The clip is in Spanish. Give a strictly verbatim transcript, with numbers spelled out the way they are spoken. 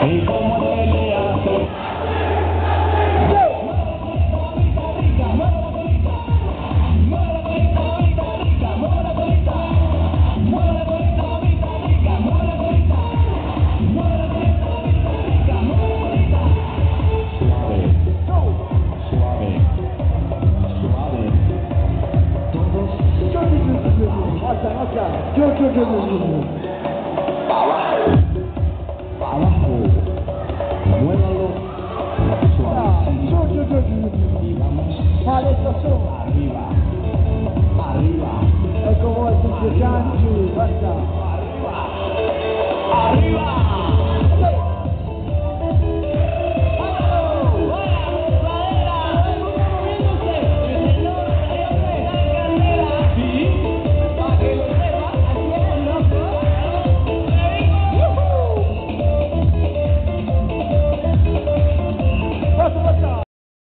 Y como se le hace. Yo, yo, yo, yo, yo. Pa' abajo, pa' abajo, muévalo suavecito. Yo, yo, yo, yo. Y vamos Vale, esto son. arriba, arriba. Es como el Gianni, basta.